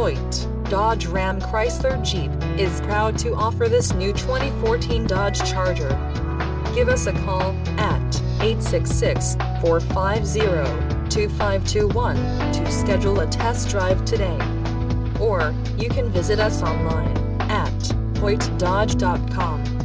Hoyte, Dodge Ram Chrysler Jeep, is proud to offer this new 2014 Dodge Charger. Give us a call at 866-450-2521 to schedule a test drive today. Or you can visit us online at hoytedodge.com.